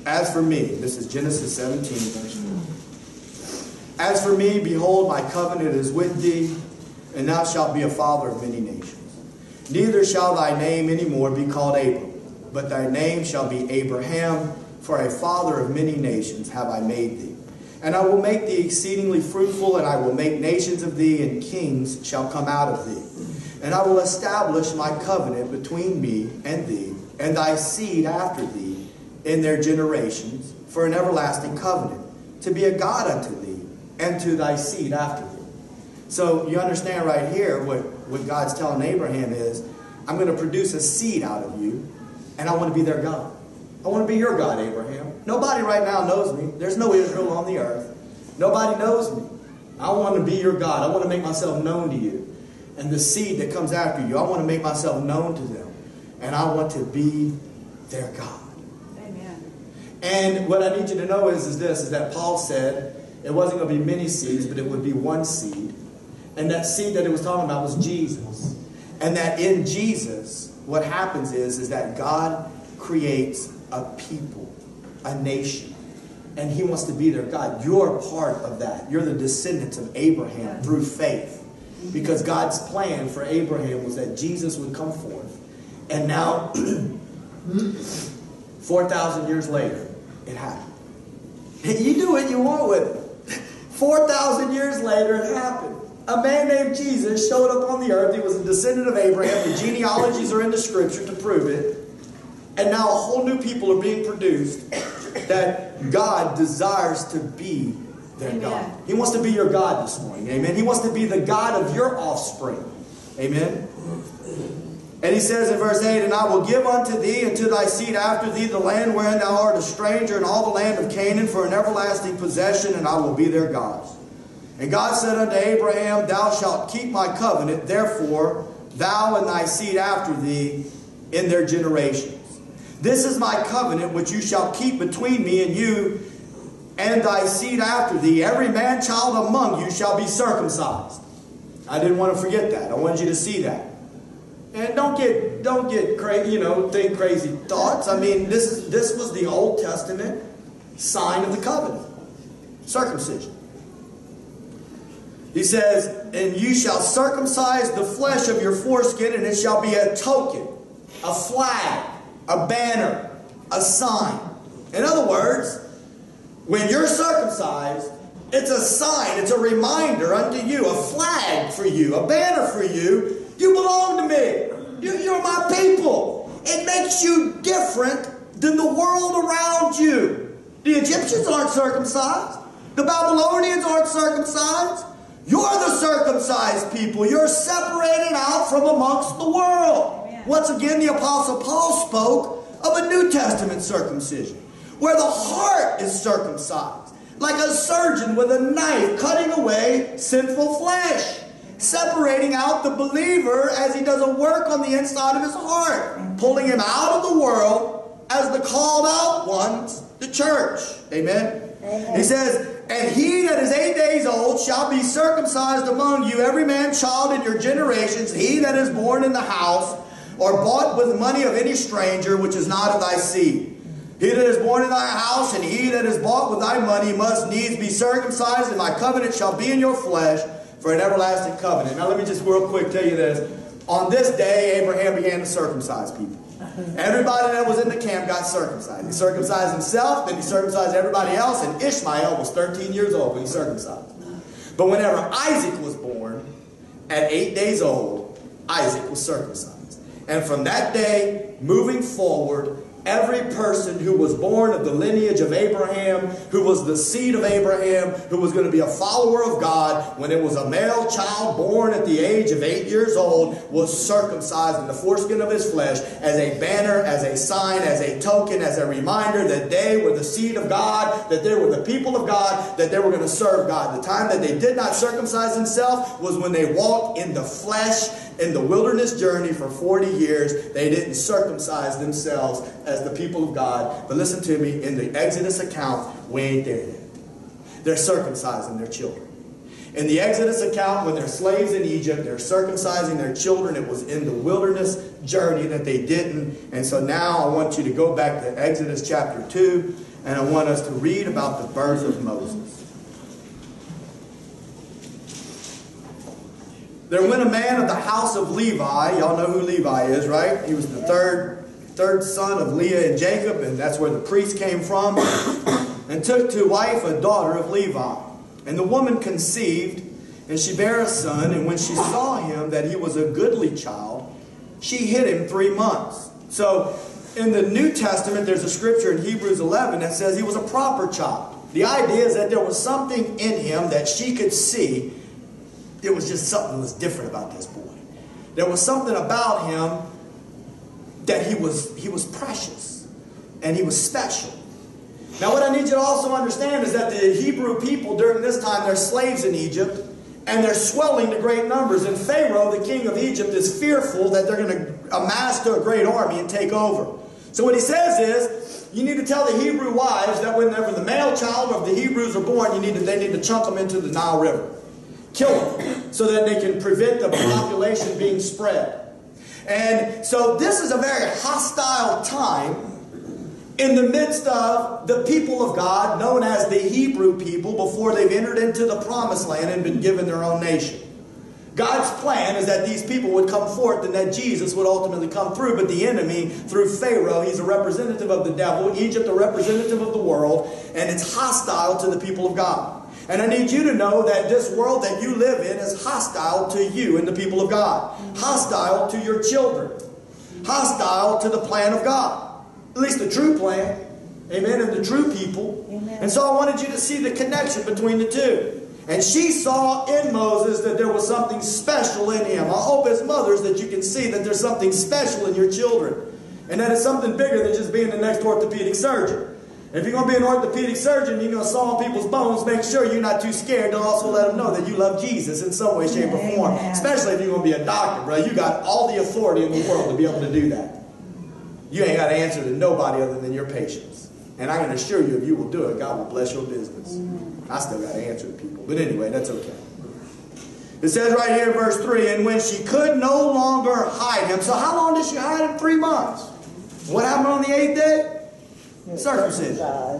As for me, this is Genesis 17, verse 4. As for me, behold, my covenant is with thee, and thou shalt be a father of many nations. Neither shall thy name any more be called Abram, but thy name shall be Abraham, for a father of many nations have I made thee. And I will make thee exceedingly fruitful, and I will make nations of thee, and kings shall come out of thee. And I will establish my covenant between me and thee, and thy seed after thee, in their generations, for an everlasting covenant, to be a God unto thee, and to thy seed after thee. So you understand right here what God's telling Abraham is, I'm going to produce a seed out of you, and I want to be their God. I want to be your God, Abraham. Nobody right now knows me. There's no Israel on the earth. Nobody knows me. I want to be your God. I want to make myself known to you. And the seed that comes after you, I want to make myself known to them. And I want to be their God. Amen. And what I need you to know is that Paul said it wasn't going to be many seeds, but it would be one seed. And that seed that it was talking about was Jesus. And that in Jesus, what happens is that God creates a people, a nation. And He wants to be their God. You're part of that. You're the descendants of Abraham through faith. Because God's plan for Abraham was that Jesus would come forth. And now, 4,000 years later, it happened. You do what you want with it. 4,000 years later, it happened. A man named Jesus showed up on the earth. He was a descendant of Abraham. The genealogies are in the Scripture to prove it. And now a whole new people are being produced that God desires to be their Amen. God. He wants to be your God this morning. Amen. He wants to be the God of your offspring. Amen. And He says in verse 8, and I will give unto thee and to thy seed after thee the land wherein thou art a stranger, and all the land of Canaan for an everlasting possession, and I will be their God. And God said unto Abraham, thou shalt keep my covenant, therefore thou and thy seed after thee in their generations. This is my covenant which you shall keep between me and you and thy seed after thee. Every man child among you shall be circumcised. I didn't want to forget that. I wanted you to see that. And don't get crazy, think crazy thoughts. I mean, this was the Old Testament sign of the covenant. Circumcision. He says, and you shall circumcise the flesh of your foreskin, and it shall be a token, a flag, a banner, a sign. In other words, when you're circumcised, it's a sign, it's a reminder unto you, a flag for you, a banner for you. You belong to me. You're my people. It makes you different than the world around you. The Egyptians aren't circumcised. The Babylonians aren't circumcised. You're the circumcised people. You're separated out from amongst the world. Amen. Once again, the Apostle Paul spoke of a New Testament circumcision, where the heart is circumcised, like a surgeon with a knife cutting away sinful flesh, separating out the believer as he does a work on the inside of his heart, pulling him out of the world as the called out ones, the church. Amen? Amen. He says, and he that is 8 days old shall be circumcised among you, every man child in your generations, he that is born in the house, or bought with money of any stranger, which is not of thy seed. He that is born in thy house, and he that is bought with thy money, must needs be circumcised, and my covenant shall be in your flesh for an everlasting covenant. Now let me just real quick tell you this. On this day, Abraham began to circumcise people. Everybody that was in the camp got circumcised. He circumcised himself, then he circumcised everybody else, and Ishmael was 13 years old when he circumcised. But whenever Isaac was born, at 8 days old, Isaac was circumcised. And from that day, moving forward, every person who was born of the lineage of Abraham, who was the seed of Abraham, who was going to be a follower of God, when it was a male child born at the age of 8 years old, was circumcised in the foreskin of his flesh as a banner, as a sign, as a token, as a reminder that they were the seed of God, that they were the people of God, that they were going to serve God. The time that they did not circumcise themselves was when they walked in the flesh in the wilderness journey for 40 years. They didn't circumcise themselves as the people of God. But listen to me, in the Exodus account, we ain't there yet. They're circumcising their children. In the Exodus account, when they're slaves in Egypt, they're circumcising their children. It was in the wilderness journey that they didn't. And so now I want you to go back to Exodus chapter 2. And I want us to read about the birth of Moses. There went a man of the house of Levi. Y'all know who Levi is, right? He was the third son of Leah and Jacob, and that's where the priest came from. And took to wife a daughter of Levi. And the woman conceived, and she bare a son. And when she saw him that he was a goodly child, she hid him 3 months. So in the New Testament, there's a scripture in Hebrews 11 that says he was a proper child. The idea is that there was something in him that she could see. It was just something that was different about this boy. There was something about him that he was precious and he was special. Now what I need you to also understand is that the Hebrew people during this time, they're slaves in Egypt, and they're swelling to great numbers. And Pharaoh, the king of Egypt, is fearful that they're going to amass to a great army and take over. So what he says is, you need to tell the Hebrew wives that whenever the male child of the Hebrews are born, they need to chunk them into the Nile River. Kill them, so that they can prevent the population being spread. And so this is a very hostile time in the midst of the people of God, known as the Hebrew people, before they've entered into the promised land and been given their own nation. God's plan is that these people would come forth and that Jesus would ultimately come through, but the enemy, through Pharaoh, he's a representative of the devil, Egypt a representative of the world, and it's hostile to the people of God. And I need you to know that this world that you live in is hostile to you and the people of God. Hostile to your children. Hostile to the plan of God. At least the true plan. Amen. And the true people. Amen. And so I wanted you to see the connection between the two. And she saw in Moses that there was something special in him. I hope as mothers that you can see that there's something special in your children. And that it's something bigger than just being the next orthopedic surgeon. If you're going to be an orthopedic surgeon, you're going to saw on people's bones, make sure you're not too scared to also let them know that you love Jesus in some way, shape, or form. Especially if you're going to be a doctor, bro. You got all the authority in the world to be able to do that. You ain't got to answer to nobody other than your patients. And I can assure you, if you will do it, God will bless your business. I still got to answer to people. But anyway, that's okay. It says right here in verse 3, and when she could no longer hide him. So how long did she hide him? 3 months. What happened on the 8th day? Circumcision.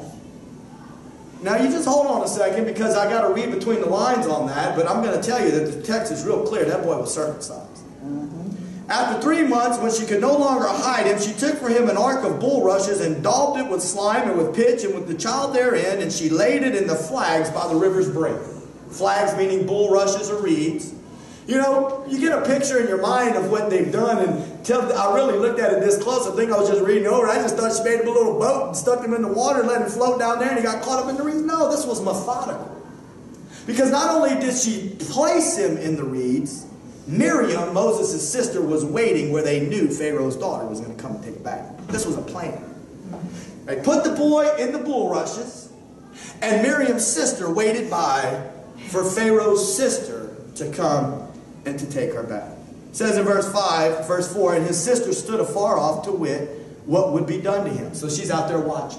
Now you just hold on a second, because I got to read between the lines on that, but I'm going to tell you that the text is real clear. That boy was circumcised. After 3 months, when she could no longer hide him, she took for him an ark of bulrushes and daubed it with slime and with pitch and with the child therein, and she laid it in the flags by the river's brink. Flags meaning bulrushes or reeds. You know, you get a picture in your mind of what they've done, and I really looked at it this close. I think I was just reading over. I just thought she made him a little boat and stuck him in the water and let him float down there, and he got caught up in the reeds. No, this was methodical. Because not only did she place him in the reeds, Miriam, Moses' sister, was waiting where they knew Pharaoh's daughter was going to come and take it back. This was a plan. They put the boy in the bulrushes, and Miriam's sister waited by for Pharaoh's sister to come and to take her back. It says in verse 4, and his sister stood afar off to wit what would be done to him. So she's out there watching.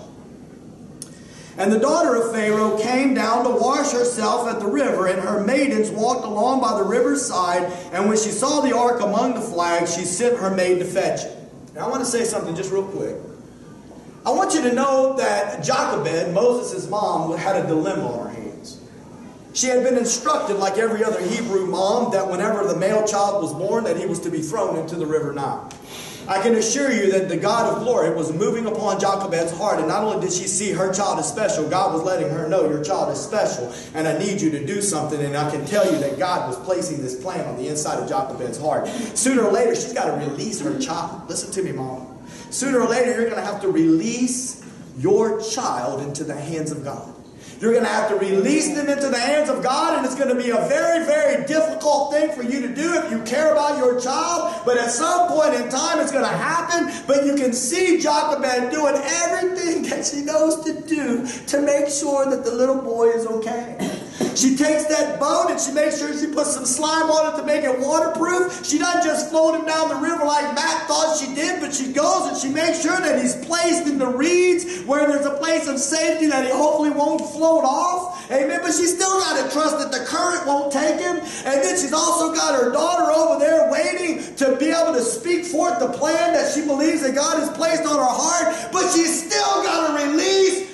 And the daughter of Pharaoh came down to wash herself at the river, and her maidens walked along by the river's side. And when she saw the ark among the flags, she sent her maid to fetch it. Now I want to say something just real quick. I want you to know that Jochebed, Moses' mom, had a dilemma on her hands. She had been instructed, like every other Hebrew mom, that whenever the male child was born, that he was to be thrown into the river Nile. I can assure you that the God of glory was moving upon Jochebed's heart, and not only did she see her child as special, God was letting her know your child is special, and I need you to do something. And I can tell you that God was placing this plan on the inside of Jochebed's heart. Sooner or later, she's got to release her child. Listen to me, Mom. Sooner or later, you're going to have to release your child into the hands of God. You're going to have to release them into the hands of God, and it's going to be a very, very difficult thing for you to do if you care about your child. But at some point in time, it's going to happen. But you can see Jochebed doing everything that she knows to do to make sure that the little boy is okay. She takes that boat and she makes sure she puts some slime on it to make it waterproof. She doesn't just float him down the river like Matt thought she did, but she goes and she makes sure that he's placed in the reeds where there's a place of safety that he hopefully won't float off. Amen. But she's still got to trust that the current won't take him. And then she's also got her daughter over there waiting to be able to speak forth the plan that she believes that God has placed on her heart. But she's still got to release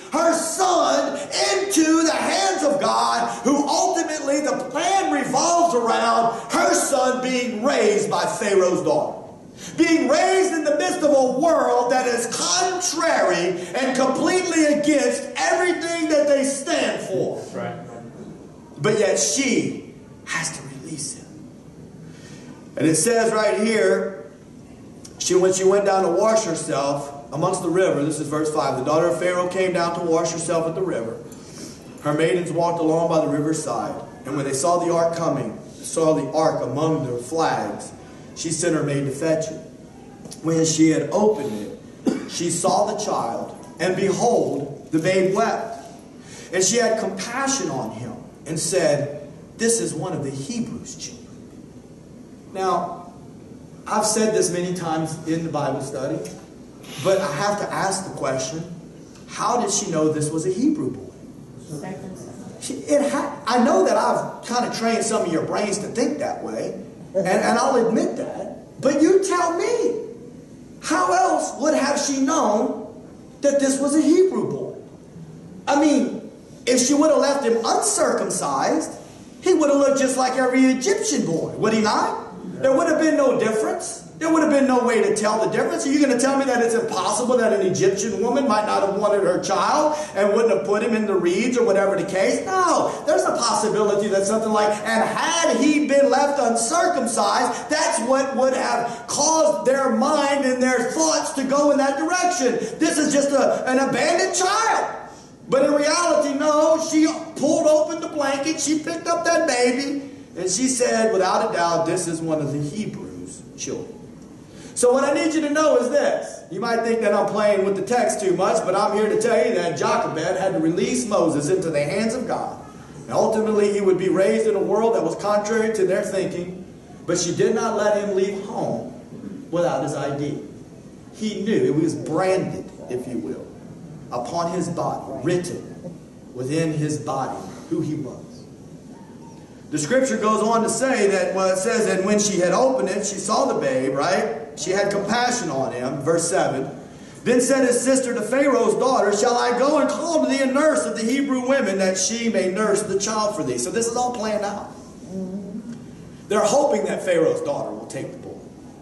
her son into the hands of God, who ultimately the plan revolves around her son being raised by Pharaoh's daughter. Being raised in the midst of a world that is contrary and completely against everything that they stand for. That's right. But yet she has to release him. And it says right here, when she went down to wash herself amongst the river, this is verse 5, the daughter of Pharaoh came down to wash herself at the river. Her maidens walked along by the river's side. And when they saw the ark coming, saw the ark among the flags, she sent her maid to fetch it. When she had opened it, she saw the child, and behold, the babe wept. And she had compassion on him, and said, this is one of the Hebrews' children. Now, I've said this many times in the Bible study, but I have to ask the question, how did she know this was a Hebrew boy? I know that I've kind of trained some of your brains to think that way, and I'll admit that. But you tell me, how else would have she known that this was a Hebrew boy? I mean, if she would have left him uncircumcised, he would have looked just like every Egyptian boy, would he not? There would have been no difference. There would have been no way to tell the difference. Are you going to tell me that it's impossible that an Egyptian woman might not have wanted her child and wouldn't have put him in the reeds or whatever the case? No, there's a possibility that something like, and had he been left uncircumcised, that's what would have caused their mind and their thoughts to go in that direction. This is just an abandoned child. But in reality, no, she pulled open the blanket, she picked up that baby, and she said, without a doubt, this is one of the Hebrews' children. So what I need you to know is this. You might think that I'm playing with the text too much, but I'm here to tell you that Jochebed had to release Moses into the hands of God. And ultimately, he would be raised in a world that was contrary to their thinking, but she did not let him leave home without his ID. He knew, it was branded, if you will, upon his body, written within his body, who he was. The scripture goes on to say that, well, it says that when she had opened it, she saw the babe, right? She had compassion on him, verse 7. Then said his sister to Pharaoh's daughter, shall I go and call to thee a nurse of the Hebrew women, that she may nurse the child for thee? So this is all planned out. They're hoping that Pharaoh's daughter will take the boy.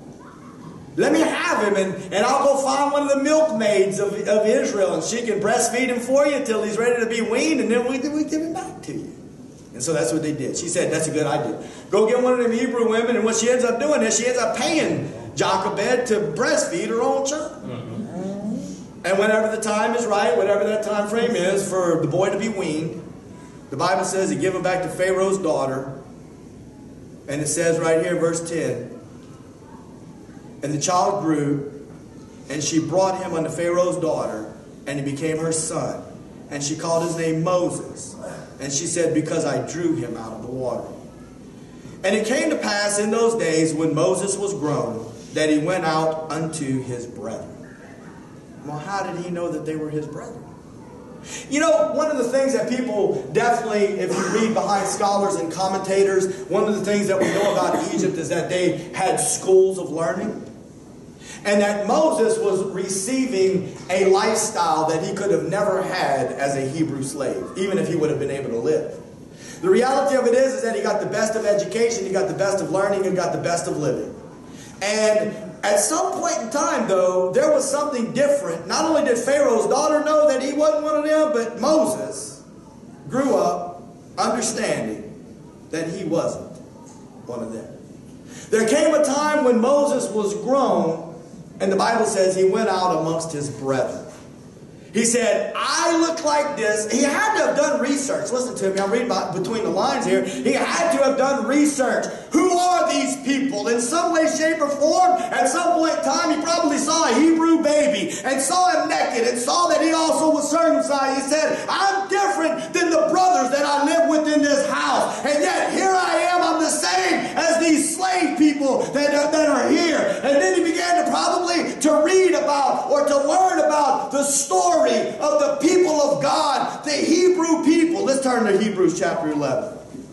Let me have him, and I'll go find one of the milkmaids of Israel, and she can breastfeed him for you until he's ready to be weaned, and then we give him back to you. And so that's what they did. She said, that's a good idea. Go get one of them Hebrew women, and what she ends up doing is she ends up paying Jochebed to breastfeed her own child. And whenever the time is right, whatever that time frame is for the boy to be weaned, the Bible says he give him back to Pharaoh's daughter. And it says right here, verse 10, and the child grew, and she brought him unto Pharaoh's daughter, and he became her son. And she called his name Moses. And she said, because I drew him out of the water. And it came to pass in those days when Moses was grown, that he went out unto his brethren. Well, how did he know that they were his brethren? You know, one of the things that people definitely, if you read behind scholars and commentators, one of the things that we know about Egypt is that they had schools of learning. And that Moses was receiving a lifestyle that he could have never had as a Hebrew slave, even if he would have been able to live. The reality of it is that he got the best of education, he got the best of learning, and got the best of living. And at some point in time, though, there was something different. Not only did Pharaoh's daughter know that he wasn't one of them, but Moses grew up understanding that he wasn't one of them. There came a time when Moses was grown, and the Bible says he went out amongst his brethren. He said, I look like this. He had to have done research. Listen to me. I'm reading between the lines here. He had to have done research. Who are these people? In some way, shape, or form, at some point in time, he probably saw a Hebrew baby and saw him naked and saw that he also was circumcised. He said, I'm different than the brothers that I live with in this house. And yet, here I am. I'm the same as these slave people that are here. And then he began to probably to read about or to learn about the story of the people of God, the Hebrew people. Let's turn to Hebrews chapter 11.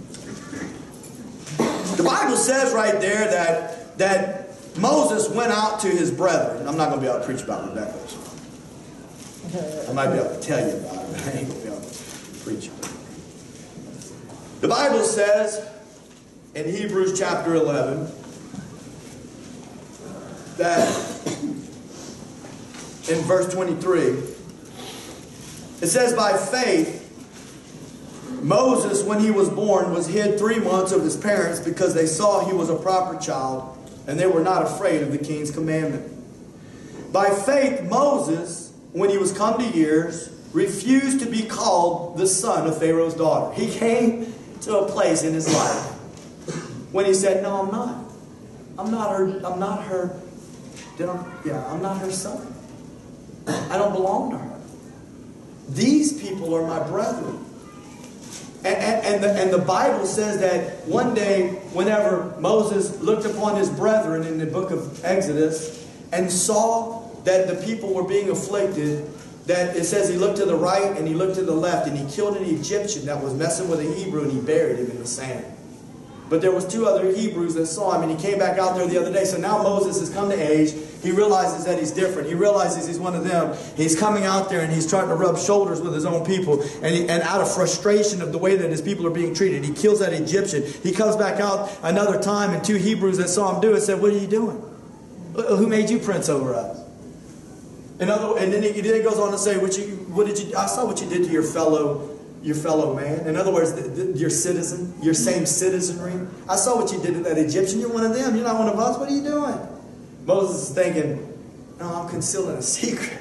The Bible says right there that Moses went out to his brethren. I'm not going to be able to preach about Rebekah. I might be able to tell you about it, but I ain't going to be able to preach about it. The Bible says in Hebrews chapter 11 that in verse 23, it says, by faith, Moses, when he was born, was hid 3 months of his parents because they saw he was a proper child, and they were not afraid of the king's commandment. By faith, Moses, when he was come to years, refused to be called the son of Pharaoh's daughter. He came to a place in his life when he said, no, I'm not. I'm not her son. I don't belong to her. These people are my brethren. And the Bible says that one day, whenever Moses looked upon his brethren in the book of Exodus and saw that the people were being afflicted, that it says he looked to the right and he looked to the left, and he killed an Egyptian that was messing with a Hebrew, and he buried him in the sand. But there was 2 other Hebrews that saw him, and he came back out there the other day. So now Moses has come to age. He realizes that he's different. He realizes he's one of them. He's coming out there and he's trying to rub shoulders with his own people. And out of frustration of the way that his people are being treated, he kills that Egyptian. He comes back out another time, and 2 Hebrews that saw him do it said, what are you doing? Who made you prince over us? And then he goes on to say, I saw what you did to your fellow man. In other words, your citizen, your same citizenry. I saw what you did to that Egyptian. You're one of them. You're not one of us. What are you doing? Moses is thinking, no, I'm concealing a secret.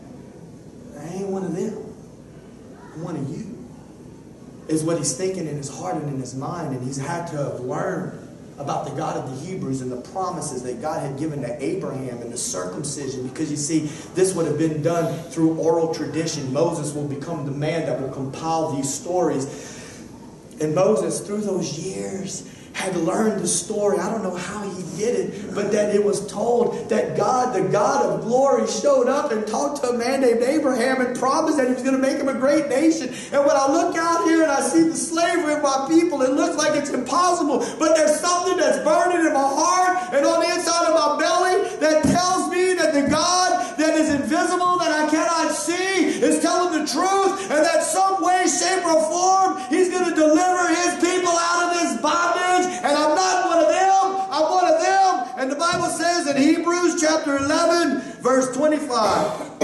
I ain't one of them. I'm one of you. Is what he's thinking in his heart and in his mind. And he's had to have learned about the God of the Hebrews and the promises that God had given to Abraham and the circumcision. Because you see, this would have been done through oral tradition. Moses will become the man that will compile these stories. And Moses, through those years, had learned the story. I don't know how he did it, but that it was told that God, the God of glory, showed up and talked to a man named Abraham and promised that he was going to make him a great nation. And when I look out here and I see the slavery of my people, it looks like it's impossible. But there's something that's burning in my heart and on the inside of my belly that tells me that the God that is invisible, that I cannot see, is telling the truth, and that some way, shape, or form, he's going to deliver his people out of this bondage. And I'm not one of them. I'm one of them. And the Bible says in Hebrews chapter 11, verse 25,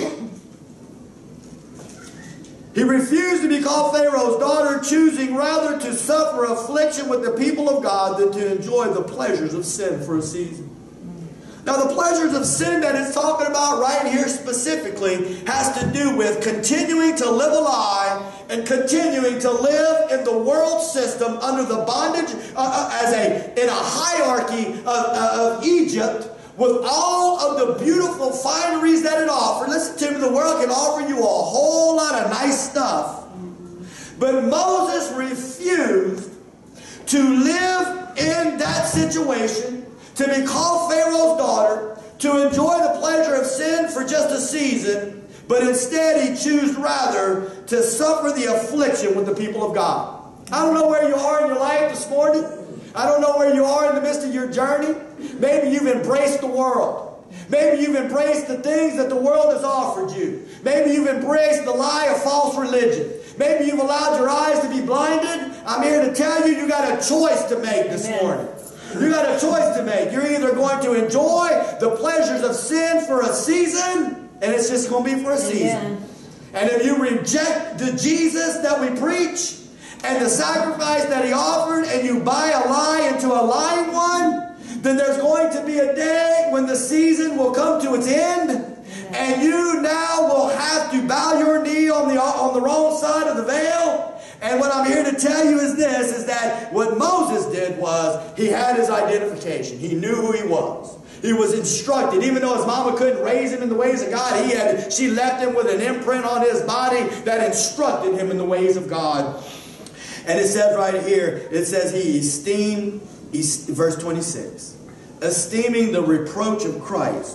he refused to be called Pharaoh's daughter, choosing rather to suffer affliction with the people of God than to enjoy the pleasures of sin for a season. Now, the pleasures of sin that it's talking about right here specifically has to do with continuing to live a lie and continuing to live in the world system under the bondage in a hierarchy of Egypt, with all of the beautiful fineries that it offers. Listen to me, the world can offer you a whole lot of nice stuff. But Moses refused to live in that situation, to be called Pharaoh's daughter, to enjoy the pleasure of sin for just a season, but instead he chose rather to suffer the affliction with the people of God. I don't know where you are in your life this morning. I don't know where you are in the midst of your journey. Maybe you've embraced the world. Maybe you've embraced the things that the world has offered you. Maybe you've embraced the lie of false religion. Maybe you've allowed your eyes to be blinded. I'm here to tell you, you got a choice to make this morning. You got a choice to make. You're either going to enjoy the pleasures of sin for a season, and it's just going to be for a season. And if you reject the Jesus that we preach and the sacrifice that he offered, and you buy a lie into a lying one, then there's going to be a day when the season will come to its end, and you now will have to bow your knee on the wrong side of the veil. And what I'm here to tell you is this, is that what Moses did was he had his identification. He knew who he was. He was instructed. Even though his mama couldn't raise him in the ways of God, she left him with an imprint on his body that instructed him in the ways of God. And it says right here, it says he esteemed, verse 26, esteeming the reproach of Christ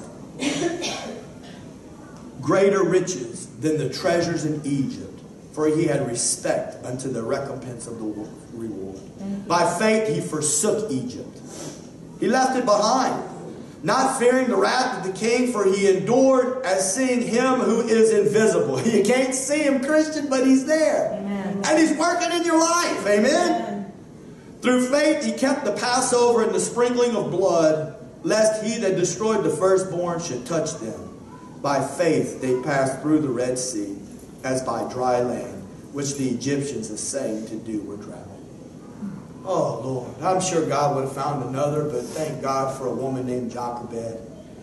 greater riches than the treasures in Egypt, for he had respect unto the recompense of the reward. By faith he forsook Egypt. He left it behind, not fearing the wrath of the king, for he endured as seeing him who is invisible. You can't see him, Christian, but he's there. Amen. And he's working in your life. Amen. Through faith he kept the Passover and the sprinkling of blood, lest he that destroyed the firstborn should touch them. By faith they passed through the Red Sea, as by dry land, which the Egyptians essaying to do were drowned. Oh, Lord, I'm sure God would have found another, but thank God for a woman named Jochebed,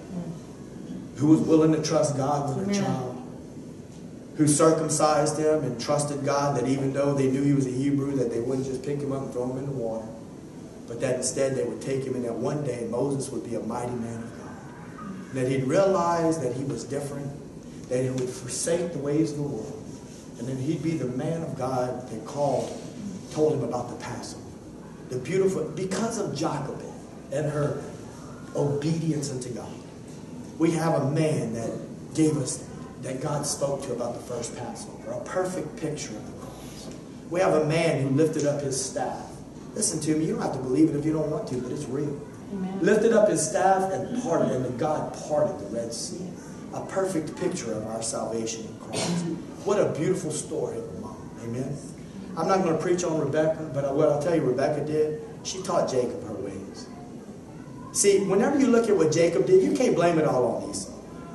who was willing to trust God with her child, who circumcised him and trusted God that even though they knew he was a Hebrew, that they wouldn't just pick him up and throw him in the water, but that instead they would take him, and that one day Moses would be a mighty man of God. And that he'd realize that he was different, that he would forsake the ways of the world, and then he'd be the man of God that told him about the Passover. The beautiful, because of Jochebed and her obedience unto God, we have a man that God spoke to about the first Passover, a perfect picture of the cross. We have a man who lifted up his staff. Listen to me, you don't have to believe it if you don't want to, but it's real. Amen. Lifted up his staff and God parted the Red Sea. A perfect picture of our salvation in Christ. What a beautiful story of a mom. Amen. I'm not going to preach on Rebekah, but what I'll tell you Rebekah did, she taught Jacob her ways. See, whenever you look at what Jacob did, you can't blame it all on Esau.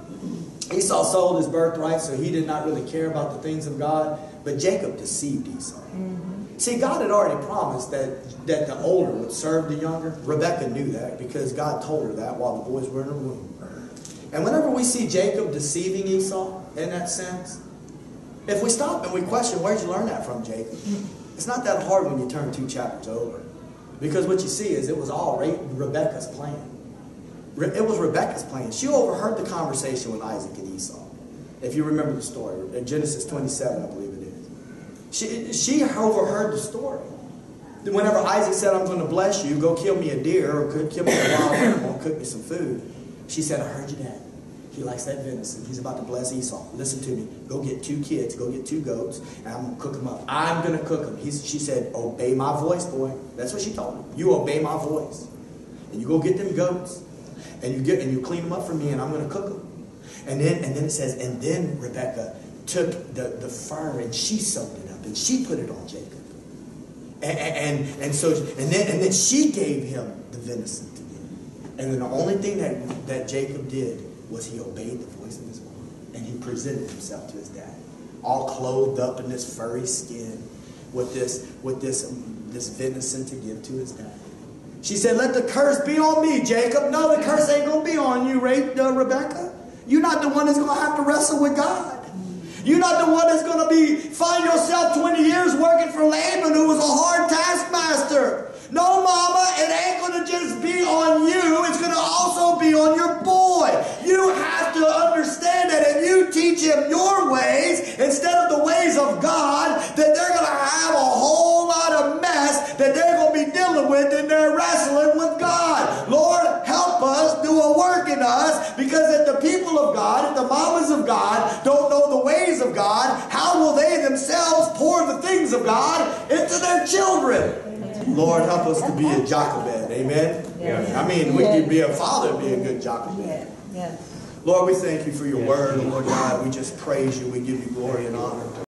Esau sold his birthright, so he did not really care about the things of God, but Jacob deceived Esau. See, God had already promised that the older would serve the younger. Rebekah knew that because God told her that while the boys were in her womb. And whenever we see Jacob deceiving Esau in that sense, if we stop and we question, where'd you learn that from, Jacob? It's not that hard when you turn 2 chapters over. Because what you see is it was all Rebekah's plan. It was Rebekah's plan. She overheard the conversation with Isaac and Esau. If you remember the story, in Genesis 27, I believe it is. She overheard the story. Whenever Isaac said, I'm going to bless you, go kill me a deer or kill me a wild animal and cook me some food, she said, I heard you, Dad. He likes that venison. He's about to bless Esau. Listen to me. Go get 2 kids. Go get 2 goats. And I'm going to cook them up. I'm going to cook them. She said, obey my voice, boy. That's what she told him. You obey my voice. And you go get them goats. And you clean them up for me. And I'm going to cook them. And then it says, and then Rebekah took the fur and she soaked it up. And she put it on Jacob. And then she gave him the venison to give. And then the only thing that Jacob did was he obeyed the voice of his mom. And he presented himself to his dad, all clothed up in this furry skin with this venison to give to his dad. She said, let the curse be on me, Jacob. No, the curse ain't going to be on you, Rebekah. You're not the one that's going to have to wrestle with God. You're not the one that's going to find yourself 20 years working for Laban, who was a hard taskmaster. No, mama, it ain't going to just be on you. It's going to also be on your boy. You have to understand that if you teach him your ways instead of the ways of God, that they're going to have a whole lot of mess that they're going to be dealing with and they're wrestling with God. Lord, help us, do a work in us, because if the people of God, if the mamas of God don't know the ways of God, how will they themselves pour the things of God into their children? Lord, help us to be a Jochebed. Amen? Yes. I mean, we could be a father and be a good Jochebed. Yes. Yes. Lord, we thank you for your word. Lord God, we just praise you. We give you glory and honor.